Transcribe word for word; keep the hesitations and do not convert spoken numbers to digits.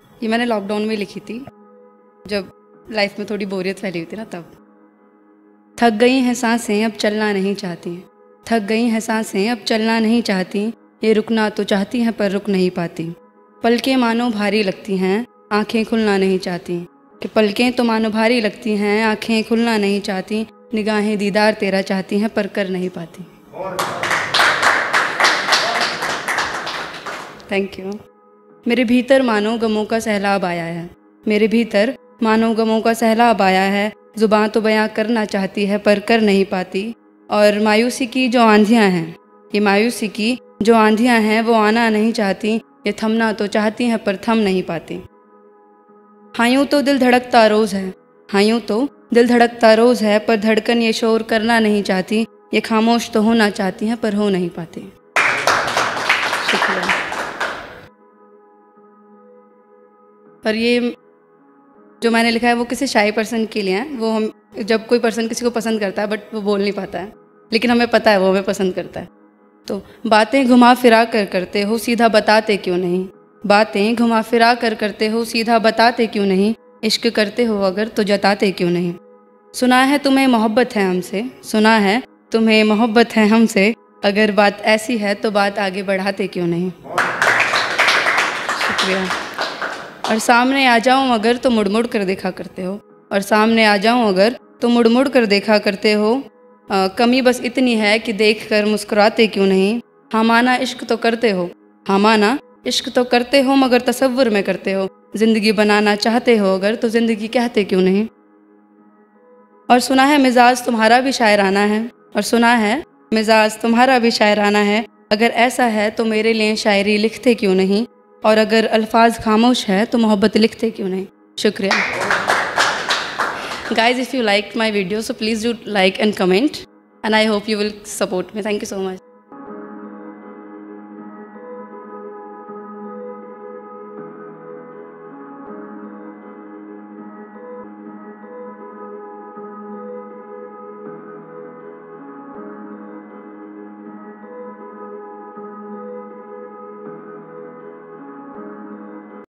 ये मैंने लॉकडाउन में लिखी थी, जब लाइफ में थोड़ी बोरियत फैली हुई थी ना तब। थक गई हैं सांसें अब चलना नहीं चाहती, थक गई हैं सांसें अब चलना नहीं चाहती, ये रुकना तो चाहती हैं पर रुक नहीं पाती। पलकें मानो भारी लगती हैं आंखें खुलना नहीं चाहती, कि पलकें तो मानो भारी लगती हैं आंखें खुलना नहीं चाहती, निगाहें दीदार तेरा चाहती हैं पर कर नहीं पाती। Thank you. मेरे भीतर मानो गमों का सैलाब आया है, मेरे भीतर मानो गमों का सैलाब आया है, ज़ुबान तो बयां करना चाहती है पर कर नहीं पाती। और मायूसी की जो आंधियां हैं, ये मायूसी की जो आंधियां हैं वो आना नहीं चाहती, ये थमना तो चाहती हैं पर थम नहीं पाती। हाँ यूँ तो दिल धड़कता रोज़ है, हाँ यूँ तो दिल धड़कता रोज़ है, पर धड़कन ये शोर करना नहीं चाहती, ये खामोश तो होना चाहती हैं पर हो नहीं पाती। शुक्रिया। और ये जो मैंने लिखा है वो किसी शाई पर्सन के लिए है। वो हम जब कोई पर्सन किसी को पसंद करता है बट वो बोल नहीं पाता है, लेकिन हमें पता है वो हमें पसंद करता है। तो बातें घुमा फिरा कर करते हो सीधा बताते क्यों नहीं, बातें घुमा फिरा कर करते हो सीधा बताते क्यों नहीं, इश्क करते हो अगर तो जताते क्यों नहीं। सुना है तुम्हें मोहब्बत है हमसे, सुना है तुम्हें मोहब्बत है हमसे, अगर बात ऐसी है तो बात आगे बढ़ाते क्यों नहीं। शुक्रिया। और सामने आ जाऊं अगर तो मुड़ मुड़ कर देखा करते हो, और सामने आ जाऊं अगर तो मुड़ मुड़ कर देखा करते हो, आ, कमी बस इतनी है कि देख कर मुस्कुराते क्यों नहीं। हाँ माना इश्क तो करते हो, हाँ माना इश्क तो करते हो, मगर तसव्वुर में करते हो, ज़िंदगी बनाना चाहते हो अगर तो ज़िंदगी कहते क्यों नहीं। और सुना है मिजाज तुम्हारा भी शायराना है, और सुना है मिजाज तुम्हारा भी शायराना है, अगर ऐसा है तो मेरे लिए शायरी लिखते क्यों नहीं, और अगर अल्फाज खामोश है तो मोहब्बत लिखते क्यों नहीं। शुक्रिया। Guys, if you like my video so please do like and comment, and I hope you will support me. Thank you so much.